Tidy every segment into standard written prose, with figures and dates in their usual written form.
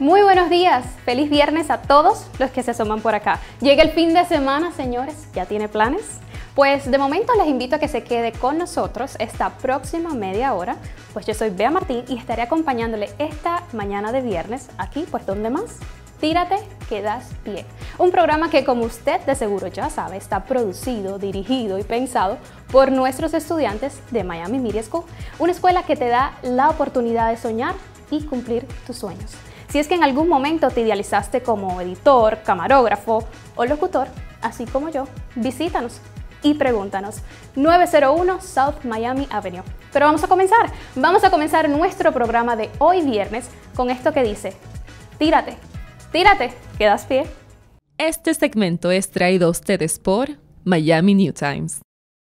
Muy buenos días, feliz viernes a todos los que se asoman por acá. Llega el fin de semana, señores, ¿ya tiene planes? Pues de momento les invito a que se quede con nosotros esta próxima media hora, pues yo soy Bea Martín y estaré acompañándole esta mañana de viernes aquí, pues ¿dónde más? Tírate, que das pie. Un programa que, como usted de seguro ya sabe, está producido, dirigido y pensado por nuestros estudiantes de Miami Media School, una escuela que te da la oportunidad de soñar y cumplir tus sueños. Si es que en algún momento te idealizaste como editor, camarógrafo o locutor, así como yo, visítanos y pregúntanos. 901 South Miami Avenue. Pero vamos a comenzar nuestro programa de hoy viernes con esto que dice: tírate, tírate, que das pie. Este segmento es traído a ustedes por Miami New Times.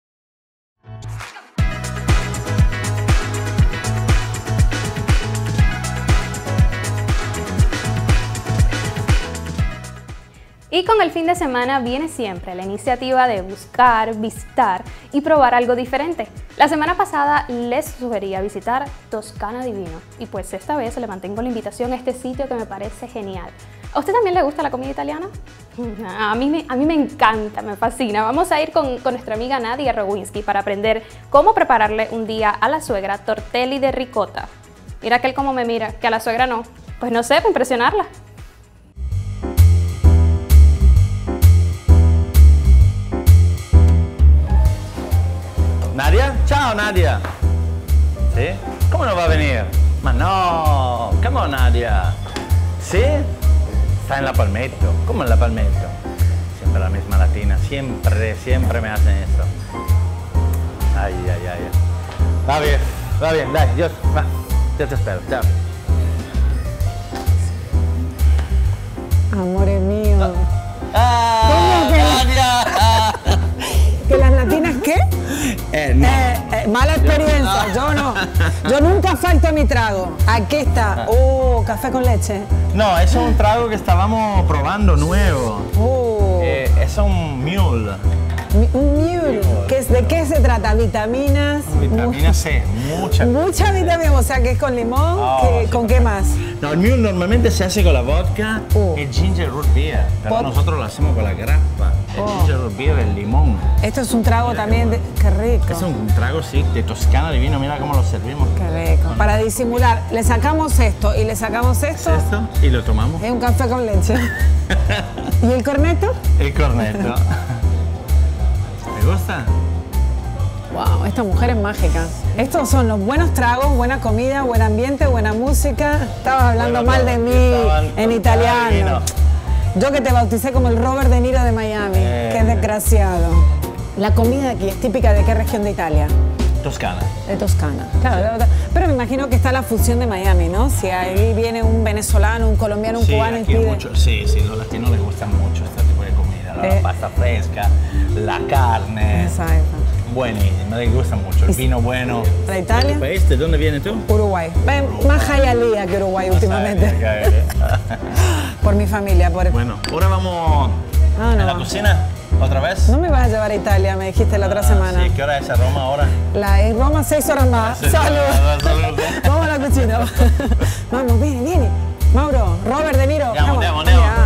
Y con el fin de semana viene siempre la iniciativa de buscar, visitar y probar algo diferente. La semana pasada les sugería visitar Toscana Divino y pues esta vez le mantengo la invitación a este sitio que me parece genial. ¿A usted también le gusta la comida italiana? A mí me encanta, me fascina. Vamos a ir con nuestra amiga Nadia Rowinski para aprender cómo prepararle un día a la suegra tortelli de ricota. Mira que él cómo me mira, que a la suegra no. Pues no sé, para impresionarla. Nadia? Ciao Nadia! ¿Sí? ¿Cómo no va a venir? Ma no! Come on Nadia! ¿Sí? Está en la Palmetto. ¿Cómo en la Palmetto? Siempre la misma latina. Siempre me hacen esto. Ay. Va bien, dai, yo te espero. Chao. Amore mío. ¿Cómo que? Nadia! ¿Que las latinas qué? No. Mala experiencia, yo nunca falto a mi trago. Aquí está, café con leche. No, es un trago que estábamos probando nuevo. Es un mule. Un mule. ¿De qué se trata? ¿Vitaminas? Vitamina C, mucha vitamina, o sea que es con limón, ¿con qué más? No, el mule normalmente se hace con la vodka y ginger root beer, pero nosotros lo hacemos con la grappa, el ginger root beer, el limón. Esto es un trago también, qué rico. Es un trago, sí, de Toscana Divino, mira cómo lo servimos. Qué rico. Bueno. Para disimular, le sacamos esto y le sacamos esto. Y lo tomamos. Es un café con leche. ¿Y el corneto? El corneto. ¿Te gusta? Wow, esta mujer es mágica. Estos son los buenos tragos, buena comida, buen ambiente, buena música. Estabas hablando mal de mí en italiano. Yo que te bauticé como el Robert De Niro de Miami. Qué desgraciado. La comida aquí es típica de qué región de Italia? Toscana. De Toscana, claro. Pero me imagino que está la fusión de Miami, ¿no? Si ahí viene un venezolano, un colombiano, un cubano y pide... Sí, los latinos les gustan mucho este tipo de comida. La pasta fresca, la carne. Exacto. Buenísimo, me gusta mucho. El vino bueno. ¿La Italia? ¿El país? ¿De dónde vienes tú? Uruguay. Más jayalía que Uruguay últimamente. Por mi familia. Bueno, ahora vamos a la cocina. ¿Otra vez? No me vas a llevar a Italia, me dijiste la otra semana. Sí, ¿qué hora es a Roma ahora? En Roma 6 horas más. ¡Salud! Vamos a la cocina. Vamos, viene. Mauro, Robert De Niro. Andiamo.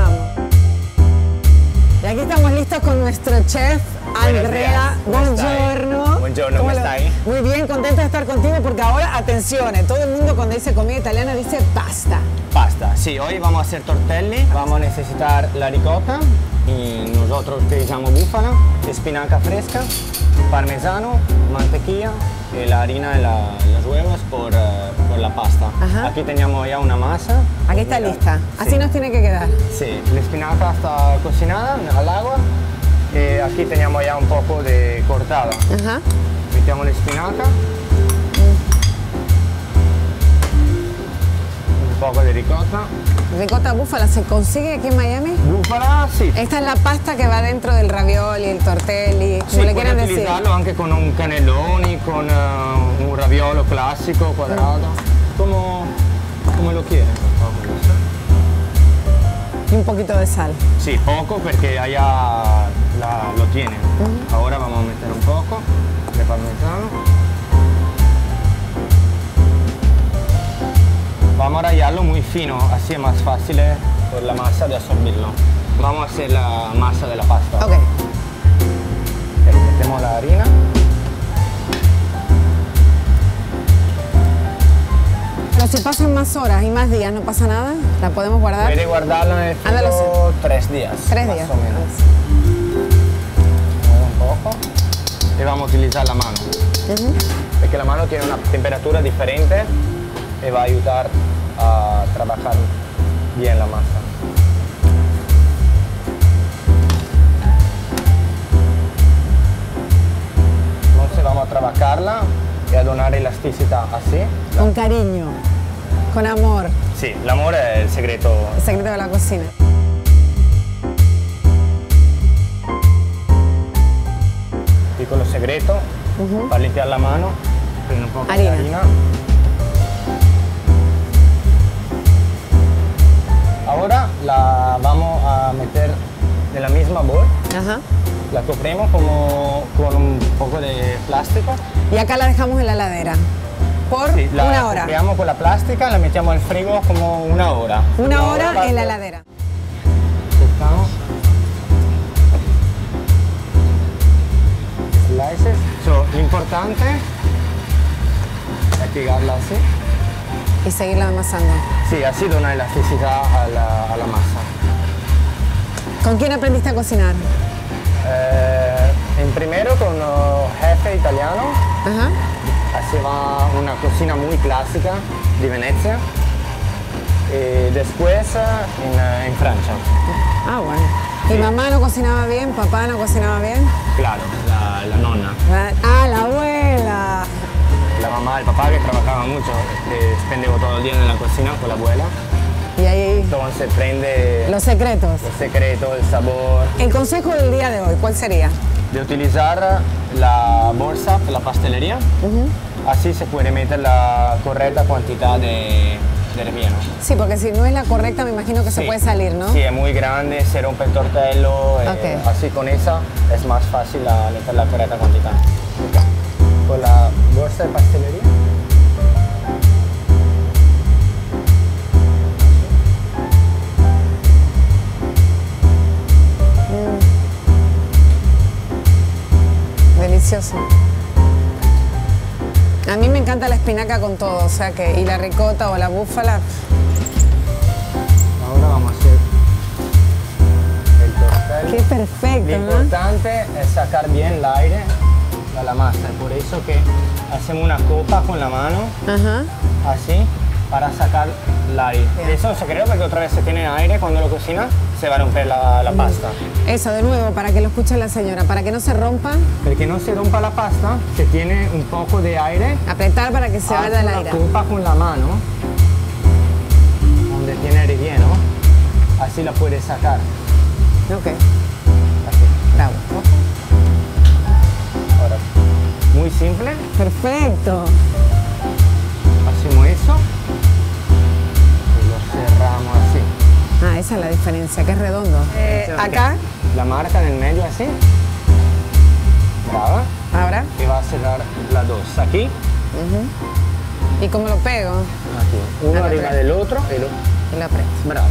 Y aquí estamos listos con nuestro chef, Andrea. Buongiorno. Buongiorno, ¿cómo estás? Muy bien, contenta de estar contigo porque ahora, atención, todo el mundo cuando dice comida italiana dice pasta. Pasta, sí, hoy vamos a hacer tortelli. Vamos a necesitar la ricota y nosotros utilizamos búfala, espinaca fresca, parmesano, mantequilla y la harina y las huevas por la pasta. Ajá. Aquí tenemos ya una masa. Aquí está lista, así sí. nos tiene que quedar. Sí, la espinaca está cocinada al agua y aquí tenemos ya un poco de cortada. Ajá. Mettiamo la espinaca. Un poco de ricota. Ricota búfala, ¿se consigue aquí en Miami? Búfala, sí. Esta es la pasta que va dentro del ravioli, el tortelli, como Sí, le quieran decir. utilizarlo anche con un cannelloni, con un raviolo classico, quadrato, come lo quieren. Y un poquito de sal. Sí, poco porque allá lo tienen. Ahora vamos a meter un poco de parmesano. Vamos a rallarlo muy fino, así es más fácil por la masa de absorbirlo. Vamos a hacer la masa de la pasta. Ok. Metemos la harina. Pero si pasan más horas y más días, ¿no pasa nada? ¿La podemos guardar? Puede guardarlo en el frigo 3 días. 3 días. Más o menos. Un poco. Y vamos a utilizar la mano. Porque la mano tiene una temperatura diferente y va a ayudar a trabajar bien la masa. Entonces vamos a trabajarla y a donar elasticidad así. Con cariño, con amor. Sí, el amor es el secreto. El secreto de la cocina. Piccolo segreto, para limpiar la mano, prende un poco de harina. Ahora la vamos a meter en la misma bol. Ajá. La cubrimos como con un poco de plástico. Y acá la dejamos en la heladera por Sí, la una hora. cubrimos con la plástica, la metemos al frigo como una hora. Una hora en la heladera. Cortamos. Slices. Lo importante es pegarla así. Y seguirla amasando. Sí, así da una elasticidad a la masa. ¿Con quién aprendiste a cocinar? En primero con un jefe italiano. Ajá. Así va una cocina muy clásica de Venecia. Y después en Francia. Ah, bueno. ¿Y Sí. mamá no cocinaba bien? ¿Papá no cocinaba bien? Claro, la nonna. Ah, la abuela. La mamá, el papá que trabajaba mucho, spendeva todo el día en la cocina con la abuela. Y ahí Entonces prende los secretos. el secreto, el sabor. El consejo del día de hoy, ¿cuál sería? De utilizar la bolsa para la pastelería. Así se puede meter la correcta cantidad de relleno. Sí, porque si no es la correcta, me imagino que se Sí. puede salir, ¿no? Sí, es muy grande, se rompe el tortello. Ok. Así con esa es más fácil meter la correcta cantidad. Con la bolsa de pastelería. Delicioso. A mí me encanta la espinaca con todo, o sea que, y la ricota o la búfala. Ahora vamos a hacer el tortello. Qué perfecto, Lo ¿no? importante es sacar bien el aire de la masa. Por eso que hacemos una copa con la mano, Ajá. así, para sacar el aire. Bien. Eso es un secreto porque otra vez se tiene aire cuando lo cocina, se va a romper la pasta. Eso, de nuevo, para que lo escuche la señora, para que no se rompa, Para que no se rompa la pasta, se tiene un poco de aire. apretar para que se vaya el Hace aire. una copa con la mano, donde tiene relleno, así la puedes sacar. Ok, Así. bravo. Ahora, muy simple, Perfecto. hacemos eso y lo cerramos así. Ah, esa es la diferencia, que es redondo. Acá, La marca en el medio así. Brava. ahora, Y va a cerrar las dos. Aquí, ¿y cómo lo pego? aquí. Uno Al arriba otro. del otro y lo... Y lo aprieto. Bravo.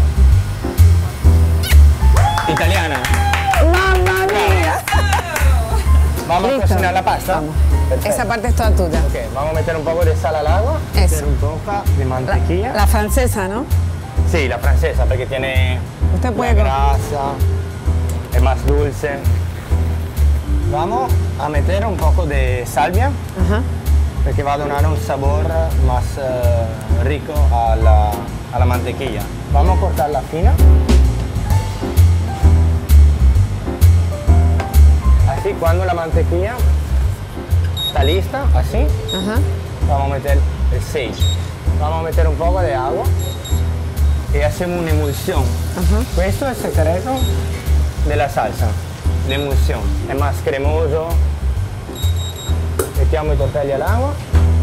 Italiana. ¡Mamma mía! Vamos Listo. a cocinar la pasta. Vamos. Perfecto. Esa parte es toda tuya. Ok, vamos a meter un poco de sal al agua. Eso. Meter un poco de mantequilla. La francesa, ¿no? Sí, la francesa, porque tiene Usted puede la con- grasa, es más dulce. Vamos a meter un poco de salvia, Ajá. porque va a dar un sabor más rico a la mantequilla. Vamos a cortarla fina. Así, cuando la mantequilla está lista, así, Ajá. vamos a meter el sage. Vamos a meter un poco de agua y hacemos una emulsión. Ajá. Esto es el secreto de la salsa, la emulsión. Es más cremoso. Mettiamo i tortelli al agua.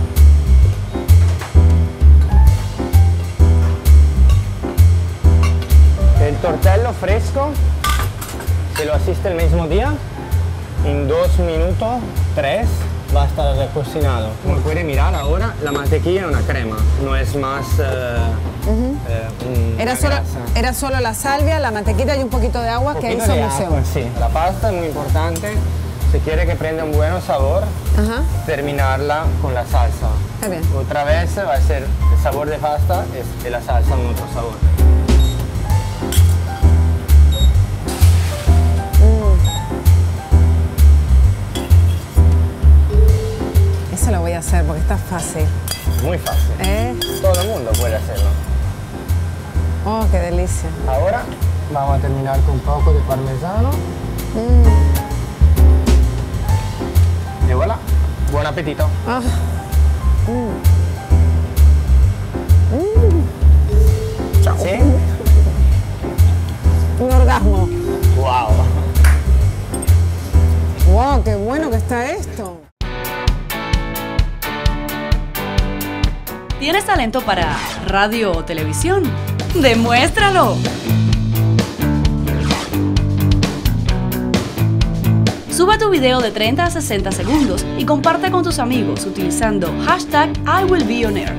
El tortello fresco, se lo asiste el mismo día, en 2 minutos, 3, va a estar cocinado. Como puede mirar ahora, la mantequilla es una crema, no es más Era solo la salvia, la mantequilla y un poquito de agua que hizo museo. Sí, la pasta es muy importante. Si quiere que prenda un buen sabor, terminarla con la salsa. Bien. Otra vez va a ser el sabor de pasta y la salsa un otro sabor. Eso lo voy a hacer porque está fácil. Muy fácil. Todo el mundo puede hacerlo. Oh, qué delicia. Ahora vamos a terminar con un poco de parmesano. Y voilà, buen apetito. ¿Sí? Un orgasmo. Wow. Wow, qué bueno que está esto. ¿Tienes talento para radio o televisión? ¡Demuéstralo! Sube tu video de 30 a 60 segundos y comparte con tus amigos utilizando hashtag #IWillBeOnAir.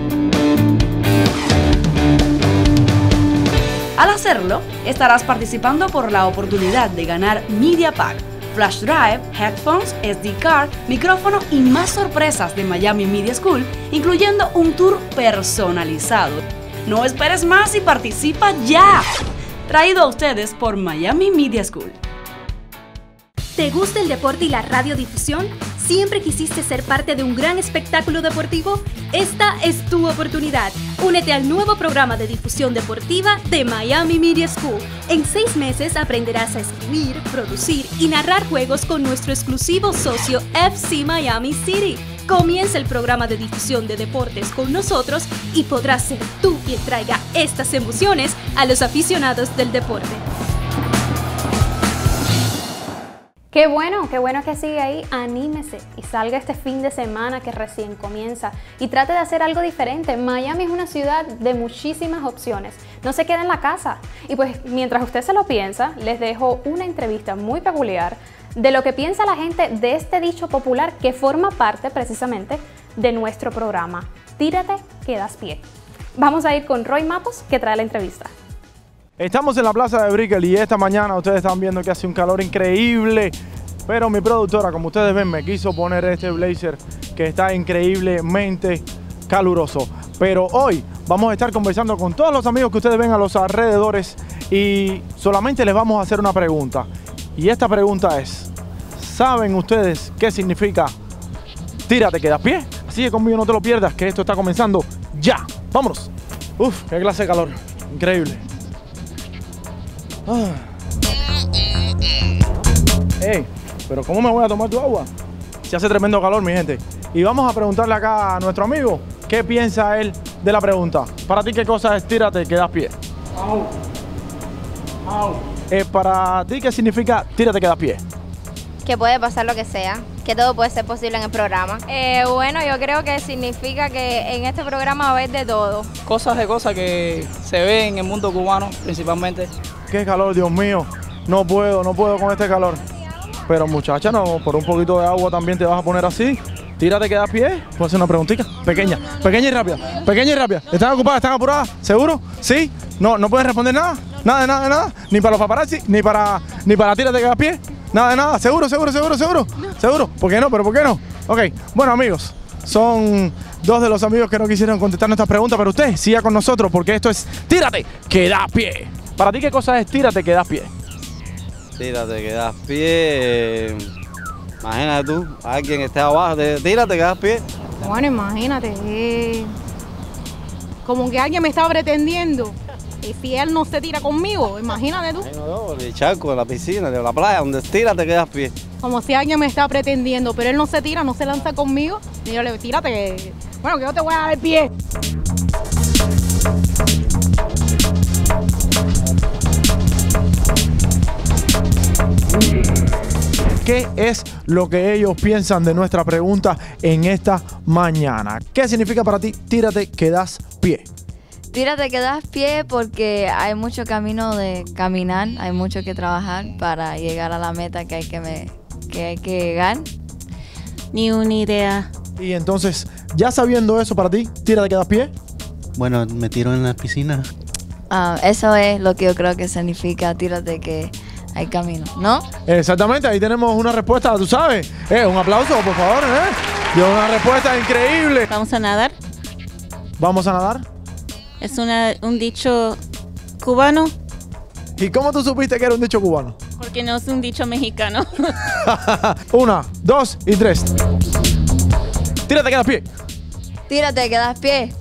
Al hacerlo, estarás participando por la oportunidad de ganar Media Pack, Flash Drive, Headphones, SD Card, micrófono y más sorpresas de Miami Media School, incluyendo un tour personalizado. No esperes más y participa ya. Traído a ustedes por Miami Media School. ¿Te gusta el deporte y la radiodifusión? ¿Siempre quisiste ser parte de un gran espectáculo deportivo? Esta es tu oportunidad. Únete al nuevo programa de difusión deportiva de Miami Media School. En 6 meses aprenderás a escribir, producir y narrar juegos con nuestro exclusivo socio FC Miami City. Comienza el programa de difusión de deportes con nosotros y podrás ser tú quien traiga estas emociones a los aficionados del deporte. Qué bueno que sigue ahí, anímese y salga este fin de semana que recién comienza y trate de hacer algo diferente. Miami es una ciudad de muchísimas opciones, no se quede en la casa. Y pues mientras usted se lo piensa, les dejo una entrevista muy peculiar de lo que piensa la gente de este dicho popular que forma parte precisamente de nuestro programa. Tírate que das pie. Vamos a ir con Roy Matos que trae la entrevista. Estamos en la plaza de Brickell y esta mañana ustedes están viendo que hace un calor increíble, pero mi productora, como ustedes ven, me quiso poner este blazer que está increíblemente caluroso. Pero hoy vamos a estar conversando con todos los amigos que ustedes ven a los alrededores y solamente les vamos a hacer una pregunta. Y esta pregunta es, ¿saben ustedes qué significa tírate que das pie? Así que conmigo no te lo pierdas, que esto está comenzando ya. ¡Vámonos! Uf, qué clase de calor, increíble. Ey, pero ¿cómo me voy a tomar tu agua? Si hace tremendo calor, mi gente. Y vamos a preguntarle acá a nuestro amigo qué piensa él de la pregunta. Para ti, ¿qué cosa es tírate que das pie? Para ti, ¿qué significa tírate que das pie? Que puede pasar lo que sea, que todo puede ser posible en el programa. Bueno, yo creo que significa que en este programa va a haber de todo. Cosas que se ven en el mundo cubano, principalmente. Qué calor, Dios mío. No puedo con este calor. Pero muchacha, no, por un poquito de agua también te vas a poner así. Tírate que das pie. ¿Puedo hacer una preguntita? Pequeña y rápida. ¿Están ocupadas? ¿Están apuradas? ¿Seguro? ¿Sí? ¿No pueden responder nada? Nada. Ni para los paparazzi, ni para tírate que das pie. Nada. ¿Seguro? ¿Seguro? ¿Por qué no? ¿Pero por qué no? Ok, bueno amigos, son dos de los amigos que no quisieron contestar nuestras preguntas, pero usted siga con nosotros porque esto es Tírate que das pie. ¿Para ti qué cosa es tírate que das pie? Tírate que das pie. Imagínate tú, alguien esté abajo, tírate que das pie. Bueno, imagínate, como que alguien me está pretendiendo. Y si él no se tira conmigo, imagínate tú. El charco, de la piscina, de la playa, donde tírate que das pie. Como si alguien me está pretendiendo, pero él no se tira, no se lanza conmigo. Y yo le digo, tírate, bueno, que yo te voy a dar el pie. ¿Qué es lo que ellos piensan de nuestra pregunta en esta mañana? ¿Qué significa para ti tírate que das pie? Tírate que das pie porque hay mucho camino de caminar, hay mucho que trabajar para llegar a la meta que hay que llegar. Ni una idea. Y entonces, ya sabiendo eso para ti, tírate que das pie. Bueno, me tiro en la piscina. Eso es lo que yo creo que significa tírate que hay camino, ¿no? Exactamente, ahí tenemos una respuesta, tú sabes. Un aplauso, por favor, Dio una respuesta increíble. ¿Vamos a nadar? ¿Vamos a nadar? Es un dicho cubano. ¿Y cómo tú supiste que era un dicho cubano? Porque no es un dicho mexicano. 1, 2 y 3. Tírate que das pie. Tírate que das pie.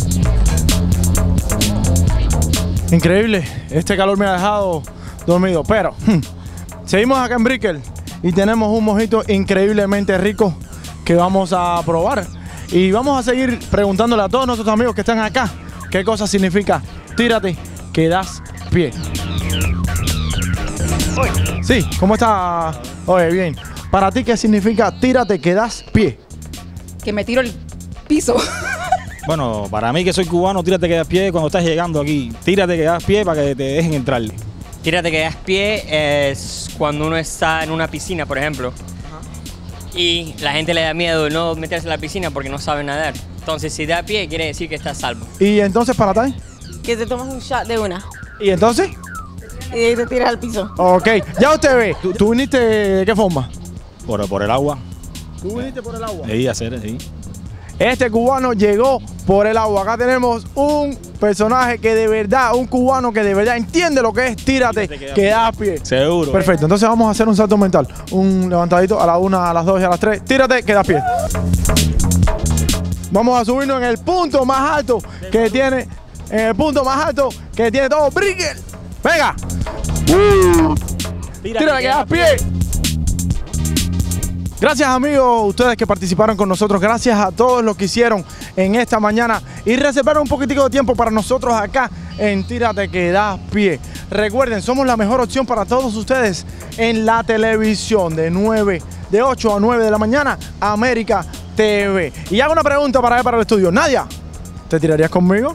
Increíble, este calor me ha dejado dormido, pero seguimos acá en Brickell y tenemos un mojito increíblemente rico que vamos a probar. Y vamos a seguir preguntándole a todos nuestros amigos que están acá qué cosa significa tírate que das pie. Sí, ¿cómo está? Oye, bien. Para ti, ¿qué significa tírate que das pie? Que me tiro el piso. Bueno, para mí que soy cubano, tírate que das pie cuando estás llegando aquí. Tírate que das pie para que te dejen entrar. Tírate que das pie es cuando uno está en una piscina, por ejemplo. Y la gente le da miedo no meterse en la piscina porque no sabe nadar. Entonces, si da pie, quiere decir que está a salvo. ¿Y entonces para ti? Que te tomas un shot de una. ¿Y entonces? Y te tiras al piso. Ok, ya usted ve. ¿Tú viniste de qué forma? Por el agua. ¿Tú viniste por el agua? Sí, sí. Este cubano llegó por el agua. Acá tenemos un personaje que de verdad, un cubano que de verdad entiende lo que es tírate que das pie. Seguro. Perfecto, entonces vamos a hacer un salto mental. Un levantadito a la 1, a las 2 y a las 3. Tírate que das pie. Vamos a subirnos en el punto más alto que tiene, todo Brickell. Venga. Tírate que das pie. Gracias amigos, ustedes que participaron con nosotros, gracias a todos los que hicieron en esta mañana y reservaron un poquitico de tiempo para nosotros acá en Tírate que das pie. Recuerden, somos la mejor opción para todos ustedes en la televisión de 8 a 9 de la mañana, América TV. Y hago una pregunta para el estudio. Nadia, ¿te tirarías conmigo?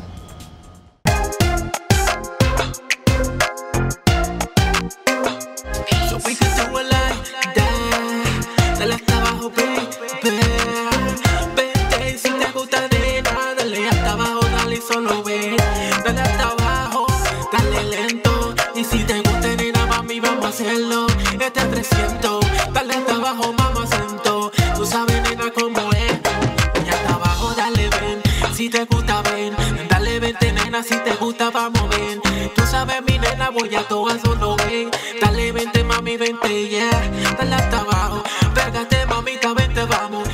Si te gusta, vamos ven. Tú sabes, mi nena, voy a todo eso, no ven. Dale, vente, mami, vente, yeah. Dale hasta abajo, pégate, mamita, vente, vamos.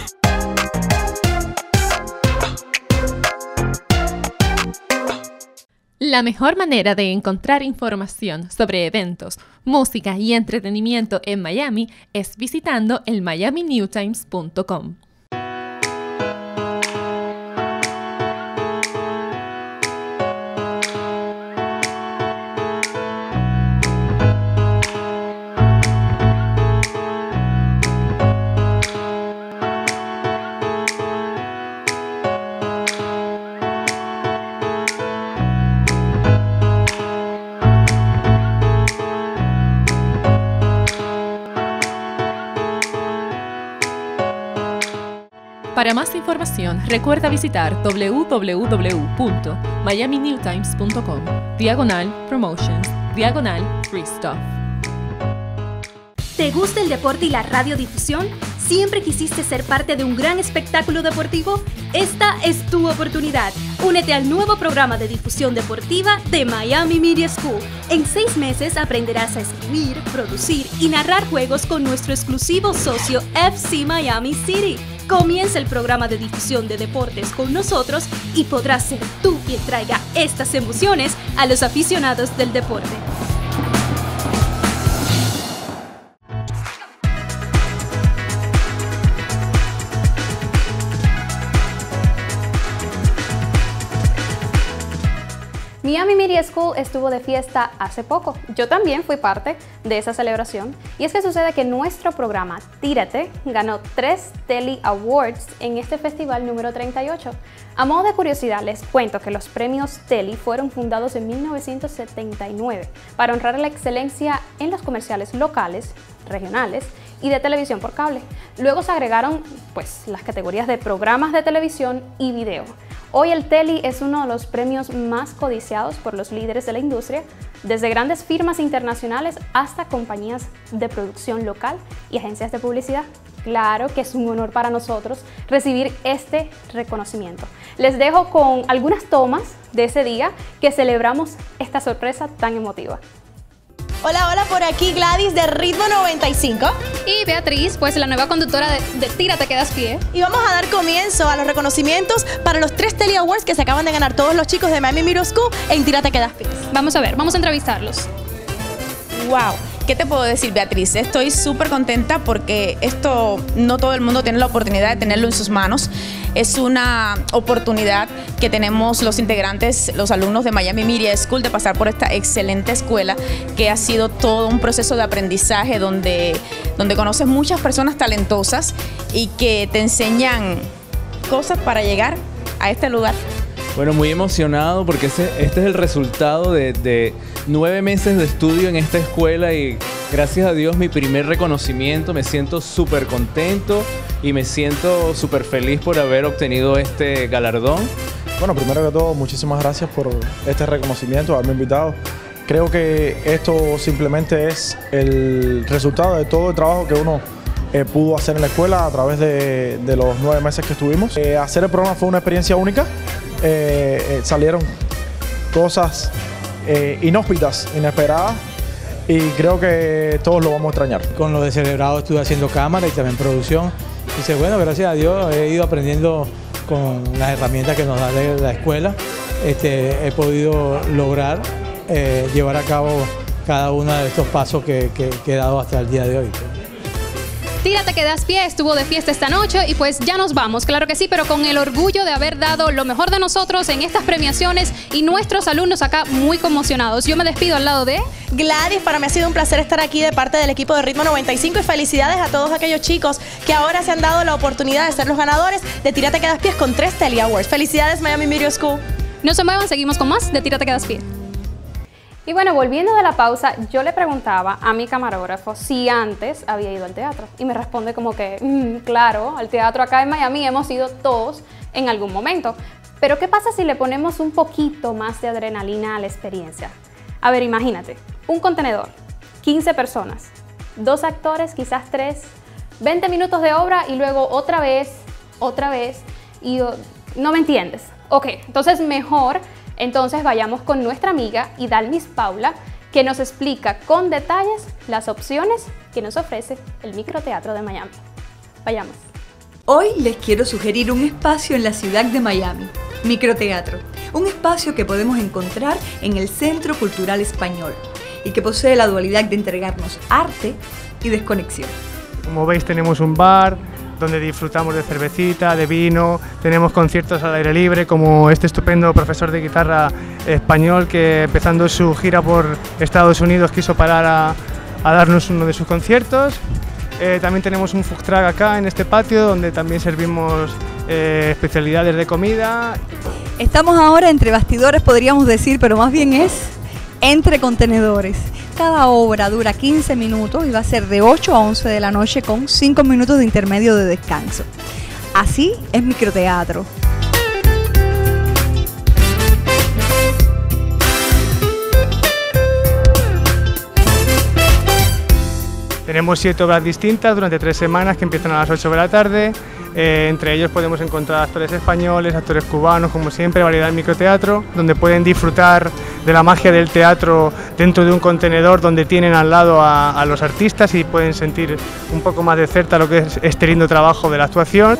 La mejor manera de encontrar información sobre eventos, música y entretenimiento en Miami es visitando el miaminewtimes.com. Para más información, recuerda visitar www.miaminewtimes.com/promotions/free stuff. ¿Te gusta el deporte y la radiodifusión? ¿Siempre quisiste ser parte de un gran espectáculo deportivo? Esta es tu oportunidad. Únete al nuevo programa de difusión deportiva de Miami Media School. En 6 meses aprenderás a escribir, producir y narrar juegos con nuestro exclusivo socio FC Miami City. Comienza el programa de difusión de deportes con nosotros y podrás ser tú quien traiga estas emociones a los aficionados del deporte. Miami Media School estuvo de fiesta hace poco. Yo también fui parte de esa celebración. Y es que sucede que nuestro programa Tírate ganó 3 Telly Awards en este festival número 38. A modo de curiosidad, les cuento que los premios Telly fueron fundados en 1979 para honrar la excelencia en los comerciales locales, regionales y de televisión por cable. Luego se agregaron las categorías de programas de televisión y video. Hoy el Telly es uno de los premios más codiciados por los líderes de la industria, desde grandes firmas internacionales hasta compañías de producción local y agencias de publicidad. Claro que es un honor para nosotros recibir este reconocimiento. Les dejo con algunas tomas de ese día que celebramos esta sorpresa tan emotiva. Hola, hola, por aquí Gladys de Ritmo 95. Y Beatriz, la nueva conductora de Tírate que das pie. Y vamos a dar comienzo a los reconocimientos para los 3 Telly Awards que se acaban de ganar todos los chicos de Miami Media School en Tírate que das pie. Vamos a ver, vamos a entrevistarlos. Wow, ¿qué te puedo decir, Beatriz? Estoy súper contenta porque esto no todo el mundo tiene la oportunidad de tenerlo en sus manos. Es una oportunidad que tenemos los integrantes, los alumnos de Miami Media School, de pasar por esta excelente escuela que ha sido todo un proceso de aprendizaje donde conoces muchas personas talentosas y que te enseñan cosas para llegar a este lugar. Bueno, muy emocionado porque este es el resultado de 9 meses de estudio en esta escuela y gracias a Dios mi primer reconocimiento. Me siento súper contento y me siento súper feliz por haber obtenido este galardón. Bueno, primero que todo, muchísimas gracias por este reconocimiento, haberme invitado. Creo que esto simplemente es el resultado de todo el trabajo que uno pudo hacer en la escuela a través de los 9 meses que estuvimos. Hacer el programa fue una experiencia única. Salieron cosas inhóspitas, inesperadas, y creo que todos lo vamos a extrañar. Con lo de celebrado estuve haciendo cámara y también producción. Dice, bueno, gracias a Dios he ido aprendiendo con las herramientas que nos da la escuela. He podido lograr llevar a cabo cada uno de estos pasos que he dado hasta el día de hoy. Tírate que das pie estuvo de fiesta esta noche y ya nos vamos, claro que sí, pero con el orgullo de haber dado lo mejor de nosotros en estas premiaciones y nuestros alumnos acá muy conmocionados. Yo me despido al lado de Gladys. Para mí ha sido un placer estar aquí de parte del equipo de Ritmo 95 y felicidades a todos aquellos chicos que ahora se han dado la oportunidad de ser los ganadores de Tírate que das pie con 3 Telly Awards. Felicidades, Miami Media School. No se muevan, seguimos con más de Tírate que das pie. Y bueno, volviendo de la pausa, yo le preguntaba a mi camarógrafo si antes había ido al teatro. Y me responde como que, claro, al teatro acá en Miami hemos ido todos en algún momento. Pero ¿qué pasa si le ponemos un poquito más de adrenalina a la experiencia? A ver, imagínate, un contenedor, 15 personas, 2 actores, quizás 3, 20 minutos de obra y luego otra vez, y no me entiendes. Ok, entonces mejor... Entonces vayamos con nuestra amiga Idalmis Paula, que nos explica con detalles las opciones que nos ofrece el Microteatro de Miami. Vayamos. Hoy les quiero sugerir un espacio en la ciudad de Miami, Microteatro, un espacio que podemos encontrar en el Centro Cultural Español y que posee la dualidad de entregarnos arte y desconexión. Como veis, tenemos un bar donde disfrutamos de cervecita, de vino, tenemos conciertos al aire libre como este estupendo profesor de guitarra español que empezando su gira por Estados Unidos quiso parar a darnos uno de sus conciertos. También tenemos un food truck acá en este patio donde también servimos especialidades de comida. Estamos ahora entre bastidores, podríamos decir, pero más bien es entre contenedores. Cada obra dura 15 minutos y va a ser de 8 a 11 de la noche con 5 minutos de intermedio de descanso. Así es Microteatro. Tenemos 7 obras distintas durante 3 semanas que empiezan a las 8 de la tarde. Entre ellos podemos encontrar actores españoles, actores cubanos, como siempre, variedad en microteatro, donde pueden disfrutar de la magia del teatro dentro de un contenedor donde tienen al lado a los artistas y pueden sentir un poco más de cerca lo que es este lindo trabajo de la actuación.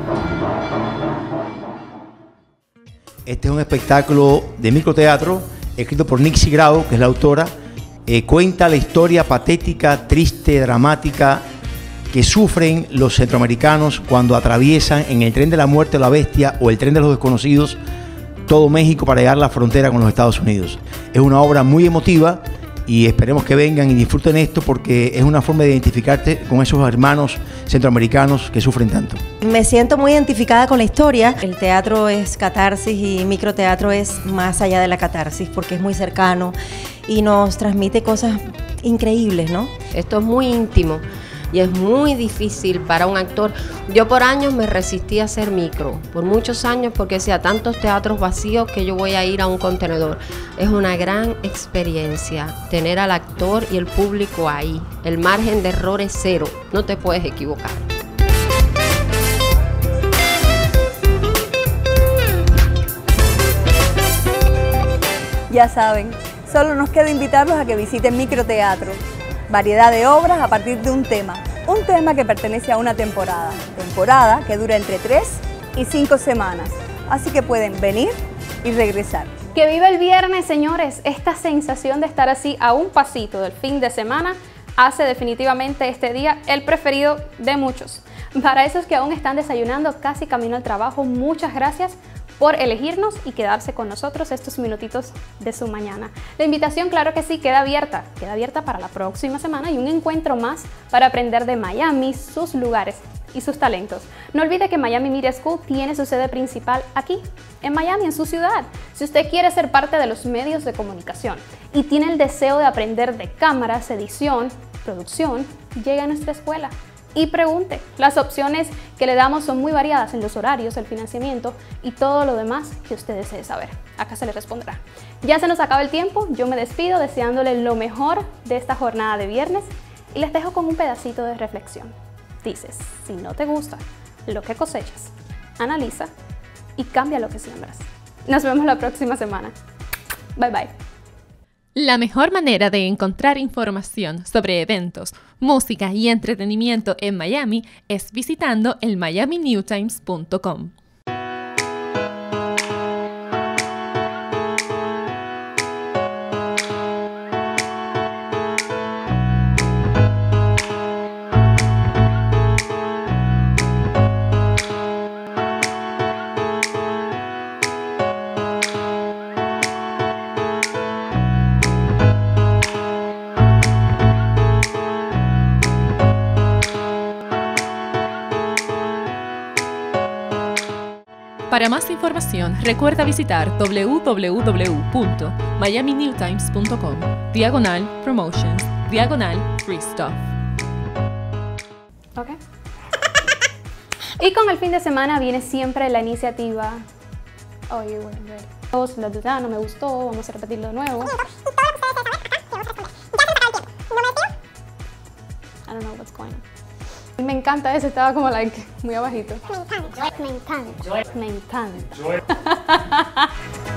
Este es un espectáculo de microteatro escrito por Nixie Grau, que es la autora. Cuenta la historia patética, triste, dramática que sufren los centroamericanos cuando atraviesan en el tren de la muerte o la bestia o el tren de los desconocidos todo México para llegar a la frontera con los Estados Unidos. Es una obra muy emotiva y esperemos que vengan y disfruten esto porque es una forma de identificarte con esos hermanos centroamericanos que sufren tanto. Me siento muy identificada con la historia. El teatro es catarsis y microteatro es más allá de la catarsis porque es muy cercano y nos transmite cosas increíbles, ¿no? Esto es muy íntimo y es muy difícil para un actor. Yo por años me resistí a hacer micro, por muchos años, porque decía tantos teatros vacíos que yo voy a ir a un contenedor. Es una gran experiencia tener al actor y el público ahí. El margen de error es cero, no te puedes equivocar. Ya saben, solo nos queda invitarlos a que visiten Microteatro. Variedad de obras a partir de un tema que pertenece a una temporada que dura entre 3 y 5 semanas, así que pueden venir y regresar. Que viva el viernes, señores. Esta sensación de estar así a un pasito del fin de semana hace definitivamente este día el preferido de muchos. Para esos que aún están desayunando casi camino al trabajo, muchas gracias por elegirnos y quedarse con nosotros estos minutitos de su mañana. La invitación, claro que sí, queda abierta para la próxima semana y un encuentro más para aprender de Miami, sus lugares y sus talentos. No olvide que Miami Media School tiene su sede principal aquí, en Miami, en su ciudad. Si usted quiere ser parte de los medios de comunicación y tiene el deseo de aprender de cámaras, edición, producción, llegue a nuestra escuela y pregunte. Las opciones que le damos son muy variadas en los horarios, el financiamiento y todo lo demás que usted desee saber. Acá se le responderá. Ya se nos acaba el tiempo, yo me despido deseándole lo mejor de esta jornada de viernes y les dejo con un pedacito de reflexión. Dices, si no te gusta lo que cosechas, analiza y cambia lo que siembras. Nos vemos la próxima semana. Bye bye. La mejor manera de encontrar información sobre eventos, música y entretenimiento en Miami es visitando el miaminewtimes.com. Para más información, recuerda visitar www.miaminewtimes.com/promotions /free stuff. Ok. Y con el fin de semana viene siempre la iniciativa. Oh, you weren't ready. La duda no me gustó, vamos a repetirlo de nuevo. I don't know what's going on. Me encanta ese, estaba como like muy abajito. Me encanta. Me encanta.